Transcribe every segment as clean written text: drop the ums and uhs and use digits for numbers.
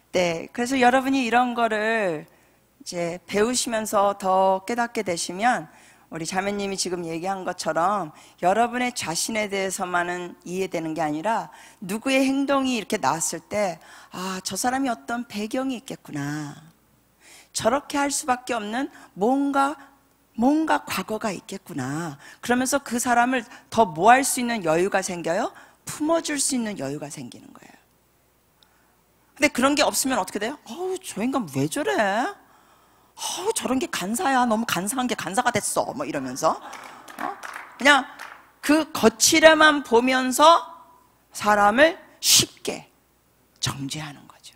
네, 그래서 여러분이 이런 거를 이제 배우시면서 더 깨닫게 되시면 우리 자매님이 지금 얘기한 것처럼 여러분의 자신에 대해서만은 이해되는 게 아니라 누구의 행동이 이렇게 나왔을 때 아, 저 사람이 어떤 배경이 있겠구나. 저렇게 할 수밖에 없는 뭔가 과거가 있겠구나. 그러면서 그 사람을 더 뭐 할 수 있는 여유가 생겨요? 품어줄 수 있는 여유가 생기는 거예요. 근데 그런 게 없으면 어떻게 돼요? 어우, 저 인간 왜 저래? 저런 게 간사야. 너무 간사한 게 간사가 됐어. 뭐 이러면서 그냥 그 거칠에만 보면서 사람을 쉽게 정죄하는 거죠.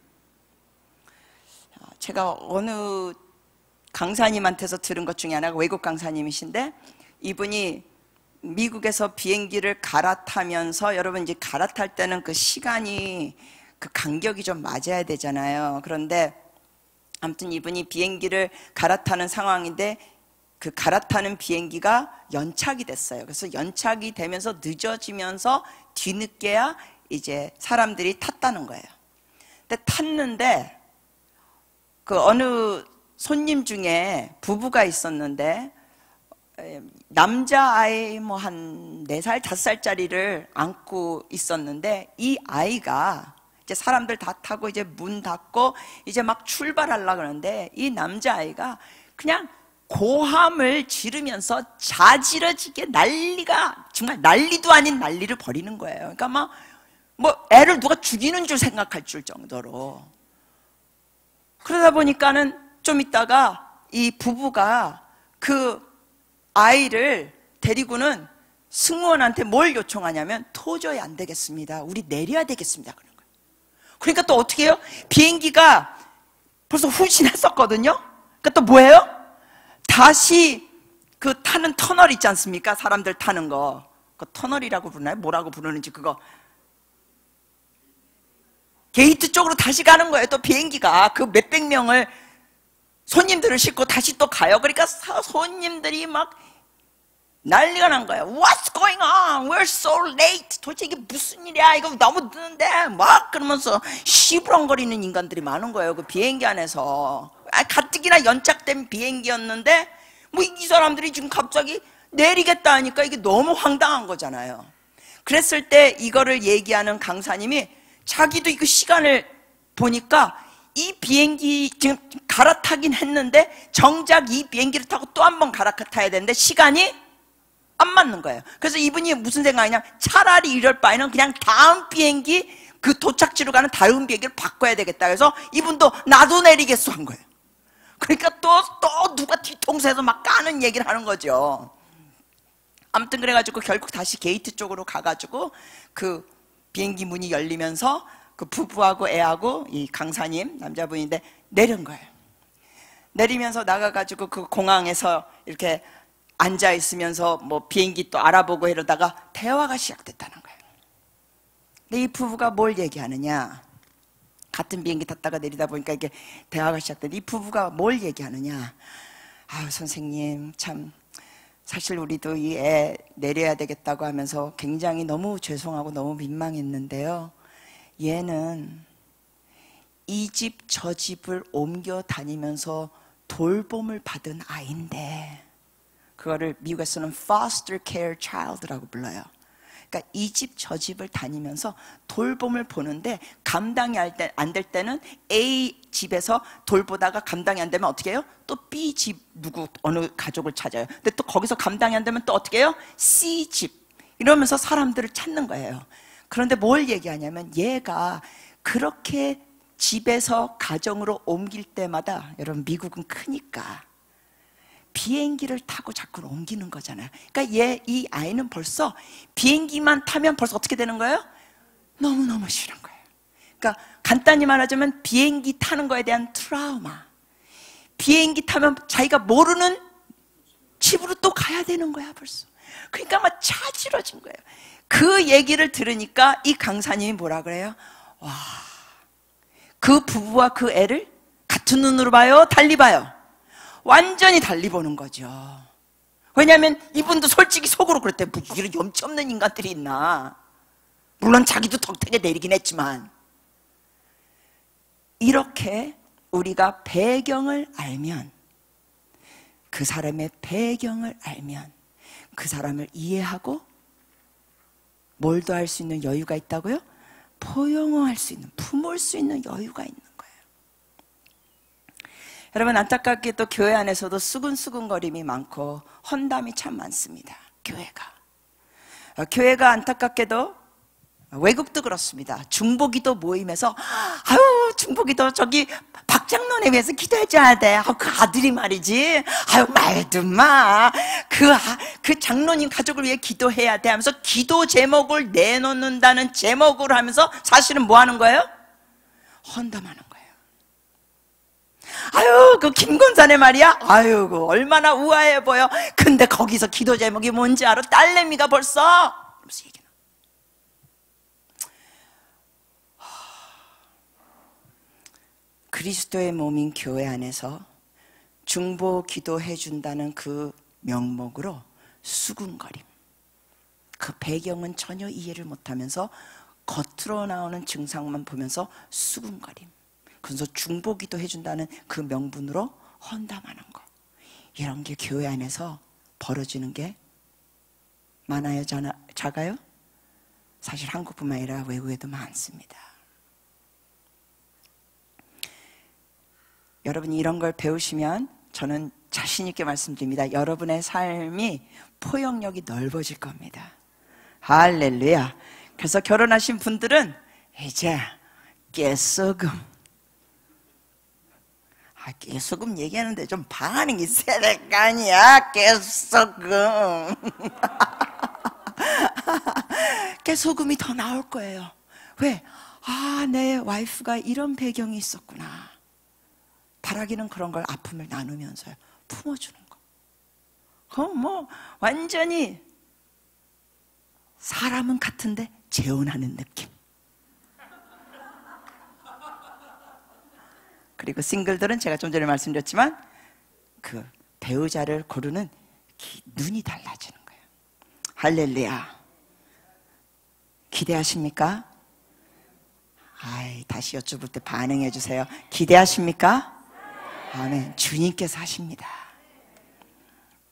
제가 어느 강사님한테서 들은 것 중에 하나가 외국 강사님이신데 이분이 미국에서 비행기를 갈아타면서 여러분 이제 갈아탈 때는 그 시간이 그 간격이 좀 맞아야 되잖아요. 그런데 아무튼 이분이 비행기를 갈아타는 상황인데 그 갈아타는 비행기가 연착이 됐어요. 그래서 연착이 되면서 늦어지면서 뒤늦게야 이제 사람들이 탔다는 거예요. 근데 탔는데 그 어느 손님 중에 부부가 있었는데 남자아이 뭐 한 4살, 5살짜리를 안고 있었는데 이 아이가 이제 사람들 다 타고 이제 문 닫고 이제 막 출발하려고 그러는데 이 남자아이가 그냥 고함을 지르면서 자지러지게 난리가 정말 난리도 아닌 난리를 벌이는 거예요. 그러니까 막 뭐 애를 누가 죽이는 줄 생각할 줄 정도로. 그러다 보니까는 좀 있다가 이 부부가 그 아이를 데리고는 승무원한테 뭘 요청하냐면 도저히 안 되겠습니다. 우리 내려야 되겠습니다. 그런 거예요. 그러니까 또 어떻게 해요? 비행기가 벌써 후진했었거든요. 그러니까 또 뭐예요? 다시 그 타는 터널 있지 않습니까? 사람들 타는 거. 그 터널이라고 부르나요? 뭐라고 부르는지 그거. 게이트 쪽으로 다시 가는 거예요. 또 비행기가 그 몇백 명을 손님들을 싣고 다시 또 가요. 그러니까 손님들이 막 난리가 난 거예요. What's going on? We're so late. 도대체 이게 무슨 일이야? 이거 너무 늦는데 막 그러면서 시부렁거리는 인간들이 많은 거예요. 그 비행기 안에서. 가뜩이나 연착된 비행기였는데 뭐 이 사람들이 지금 갑자기 내리겠다 하니까 이게 너무 황당한 거잖아요. 그랬을 때 이거를 얘기하는 강사님이 자기도 그 시간을 보니까 이 비행기 지금 갈아타긴 했는데 정작 이 비행기를 타고 또 한 번 갈아타야 되는데 시간이 안 맞는 거예요. 그래서 이분이 무슨 생각이냐, 차라리 이럴 바에는 그냥 다음 비행기 그 도착지로 가는 다른 비행기를 바꿔야 되겠다. 그래서 이분도 나도 내리겠어 한 거예요. 그러니까 또 누가 뒤통수에서 막 까는 얘기를 하는 거죠. 아무튼 그래가지고 결국 다시 게이트 쪽으로 가가지고 그 비행기 문이 열리면서 그 부부하고 애하고 이 강사님 남자분인데 내린 거예요. 내리면서 나가가지고 그 공항에서 이렇게 앉아 있으면서 뭐 비행기 또 알아보고 이러다가 대화가 시작됐다는 거예요. 근데 이 부부가 뭘 얘기하느냐, 같은 비행기 탔다가 내리다 보니까 이게 대화가 시작됐는데 이 부부가 뭘 얘기하느냐, 아유 선생님 참 사실 우리도 이 애 내려야 되겠다고 하면서 굉장히 너무 죄송하고 너무 민망했는데요, 얘는 이 집 저 집을 옮겨 다니면서 돌봄을 받은 아이인데 그거를 미국에서는 foster care child라고 불러요. 그러니까 이 집 저 집을 다니면서 돌봄을 보는데 감당이 안 될 때는 A 집에서 돌보다가 감당이 안 되면 어떻게 해요? 또 B 집 누구 어느 가족을 찾아요. 근데 또 거기서 감당이 안 되면 또 어떻게 해요? C 집 이러면서 사람들을 찾는 거예요. 그런데 뭘 얘기하냐면 얘가 그렇게 집에서 가정으로 옮길 때마다, 여러분 미국은 크니까 비행기를 타고 자꾸 옮기는 거잖아요. 그러니까 이 아이는 벌써 비행기만 타면 벌써 어떻게 되는 거예요? 너무너무 싫은 거예요. 그러니까 간단히 말하자면 비행기 타는 거에 대한 트라우마. 비행기 타면 자기가 모르는 집으로 또 가야 되는 거야 벌써. 그러니까 막 차지러진 거예요. 그 얘기를 들으니까 이 강사님이 뭐라 그래요? 와, 그 부부와 그 애를 같은 눈으로 봐요? 달리 봐요? 완전히 달리 보는 거죠. 왜냐하면 이분도 솔직히 속으로 그랬대. 뭐 이런 염치 없는 인간들이 있나. 물론 자기도 덕택에 내리긴 했지만 이렇게 우리가 배경을 알면, 그 사람의 배경을 알면 그 사람을 이해하고 뭘 더 할 수 있는 여유가 있다고요? 포용할 수 있는, 품을 수 있는 여유가 있는 거예요. 여러분, 안타깝게도 교회 안에서도 수근수근거림이 많고 헌담이 참 많습니다. 교회가 안타깝게도, 외국도 그렇습니다. 중보기도 모임에서 아유 중보기도 저기 박장로에 위해서 기도해줘야 돼. 그 아들이 말이지, 아유 말도 마, 그 장로님 가족을 위해 기도해야 돼 하면서 기도 제목을 내놓는다는 제목으로 하면서 사실은 뭐 하는 거예요? 헌담하는 거예요. 아유 그 김건산의 말이야, 아유 그 얼마나 우아해 보여. 근데 거기서 기도 제목이 뭔지 알아? 딸내미가 벌써 무슨 얘기나. 그리스도의 몸인 교회 안에서 중보 기도해 준다는 그 명목으로 수군거림, 그 배경은 전혀 이해를 못하면서 겉으로 나오는 증상만 보면서 수군거림, 그래서 중보 기도해 준다는 그 명분으로 헌담하는 거, 이런 게 교회 안에서 벌어지는 게 많아요, 작아요? 사실 한국뿐만 아니라 외국에도 많습니다. 여러분이 이런 걸 배우시면 저는 자신 있게 말씀드립니다. 여러분의 삶이 포용력이 넓어질 겁니다. 할렐루야. 그래서 결혼하신 분들은 이제 깨소금, 깨소금 얘기하는데 좀 반응이 있어야 될 거 아니야. 깨소금. 깨소금이 더 나올 거예요. 왜? 내 와이프가 이런 배경이 있었구나. 바라기는 그런 걸 아픔을 나누면서 품어주는 거. 그럼 뭐 완전히 사람은 같은데 재혼하는 느낌. 그리고 싱글들은 제가 좀 전에 말씀드렸지만 그 배우자를 고르는 눈이 달라지는 거예요. 할렐루야. 기대하십니까? 다시 여쭤볼 때 반응해 주세요. 기대하십니까? 아멘. 주님께서 하십니다.